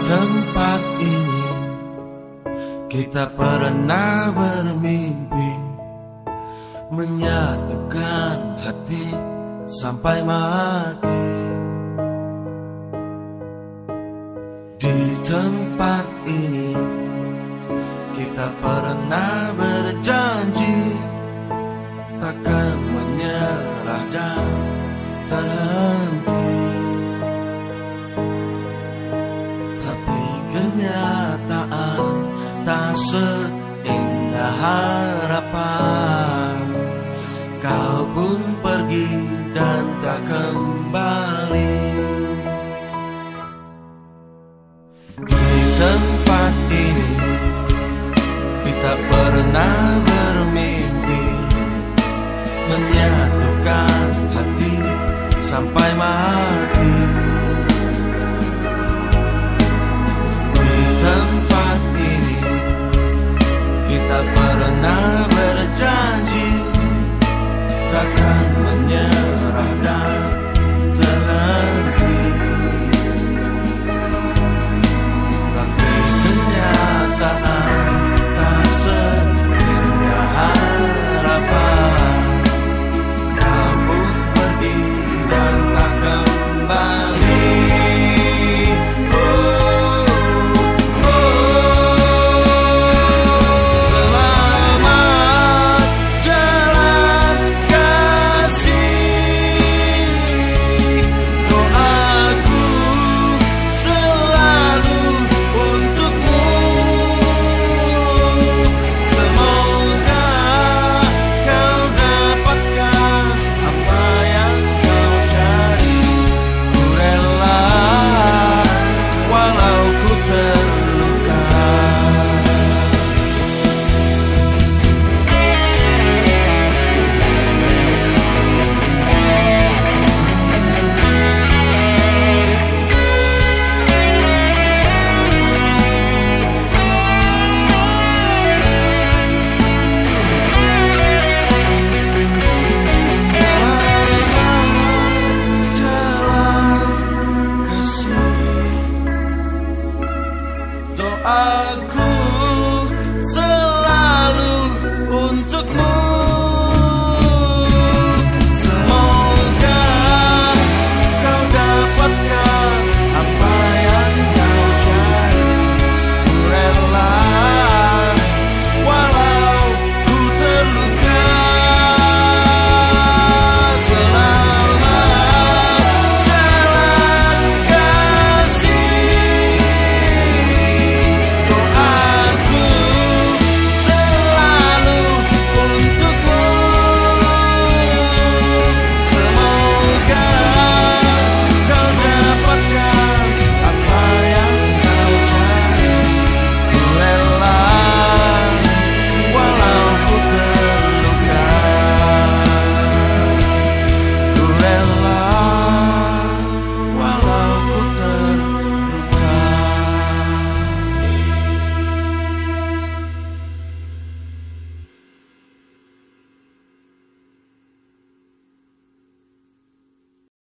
tempat ini kita pernah bermimpi menyatukan hati sampai mati. Di tempat ini kita pernah berjanji takkan menyerah dan terhenti. Tapi kenyataan tak seindah harapan. Kau pun pergi dan tak kembali. Di tempat ini kita pernah bermimpi menyatukan hati sampai mati.